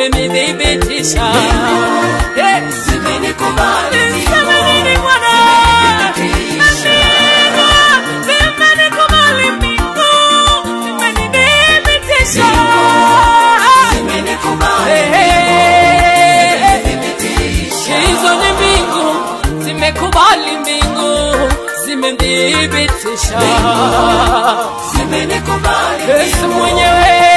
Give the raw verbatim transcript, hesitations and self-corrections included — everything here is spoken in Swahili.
zimenithibitisha. Zimenikubali Niseme nini Bwana? Zimenikubali mbingu, zimenithibitisha. Zimenikubali hizo ni mbingu, zimekubali mbingu, zimenithibitisha. Zimenikubali Yesu mwenyewe